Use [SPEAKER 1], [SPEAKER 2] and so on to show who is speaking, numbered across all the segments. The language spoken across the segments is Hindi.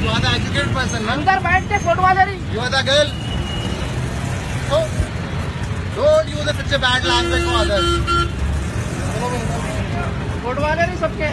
[SPEAKER 1] You are the educated person, man.
[SPEAKER 2] अंदर बैठ के फोटो वाले रही।
[SPEAKER 1] You are the girl. So, don't use such a bad language to others.
[SPEAKER 2] Photo वाले रही सबके।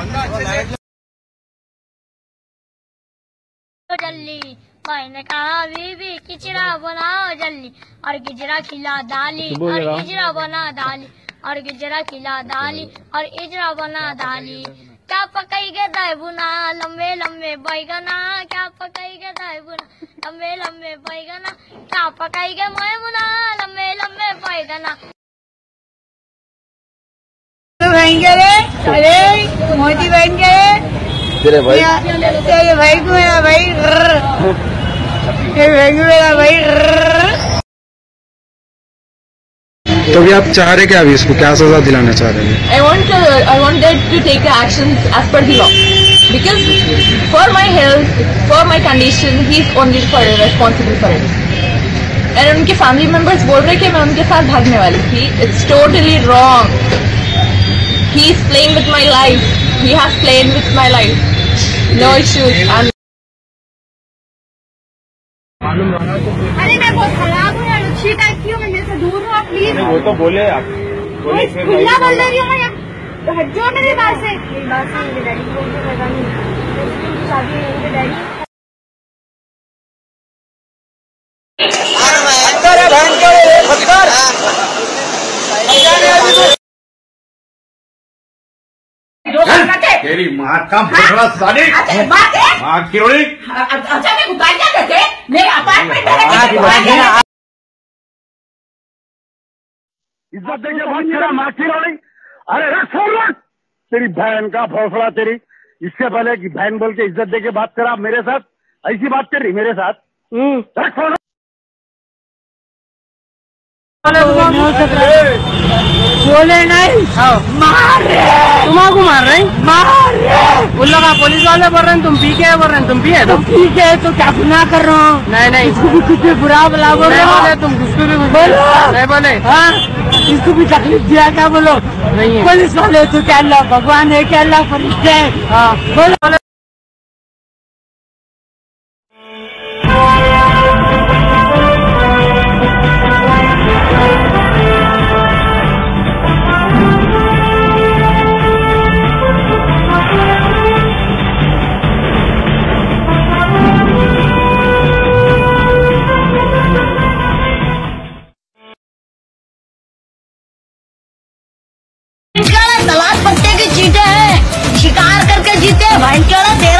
[SPEAKER 3] जल्दी मैंने कहा बीबी किचड़ा बनाओ जल्दी और गिजरा खिला दाली और इजरा बना दाली और गिजरा खिला दाली और इजरा बना दाली। क्या पकाएगा दाई बुना लंबे लंबे बैगना क्या पकाएगा दाई बुना लंबे लंबे बैगना क्या पकाएगा मैं बुना लंबे लंबे बैगना।
[SPEAKER 4] बहन रे अरे मोदी बहन के तेरे भाई को मेरा भाई तेरे भाई को मेरा भाई।
[SPEAKER 5] तो अभी आप चाह रहे क्या, अभी इसको क्या सजा दिलाना चाह रहे हैं?
[SPEAKER 6] I wanted to take the actions as per the law because for my health, for my condition, he is only responsible for it. And उनके family members बोल रहे कि मैं उनके साथ भागने वाली थी. It's totally wrong. He is playing with my life. He has played with my life. No issues.
[SPEAKER 4] अरे मैं बहुत खराब हूँ यार, अच्छी टाइप की हूँ, मैं मेरे से दूर हूँ आप प्लीज।
[SPEAKER 7] वो तो बोले आप बोले
[SPEAKER 4] खुला बोल रही हूँ मैं, हटो मेरी बात से। मेरी बात से मेरे डैडी को पता नहीं, शादी है मेरे डैडी।
[SPEAKER 7] तेरी माँ का भोसड़ा साली माँ की रोड़ी।
[SPEAKER 4] अच्छा मैं उतार क्या करते मेरे अपार्टमेंट में
[SPEAKER 8] इज्जत देके बात करा माँ की रोड़ी। अरे रख तेरी बहन का भोसड़ा तेरी। इससे पहले कि बहन बोल के इज्जत देके बात करा मेरे साथ, ऐसी बात कर रही मेरे साथ। रख
[SPEAKER 2] बोले नहीं मार रहे तुम्हारा मार रहे मार रहे। उन लोग पुलिस वाले बोल रहे हैं तुम पी के बोल रहे हैं तुम पिए तो ठीक है तो क्या गुनाह कर रहा हूँ। नहीं इसको भी कुछ बुरा बुला बोल बोले तुम किसको भी बोलो नहीं बोले हाँ इसको भी तकलीफ दिया क्या बोलो नहीं पुलिस वाले तो क्या अल्लाह भगवान है क्या अल्लाह फरिश्ते है हाँ बोलो।
[SPEAKER 3] तलाश पत्ते के चीटे हैं, शिकार करके जीते हैं,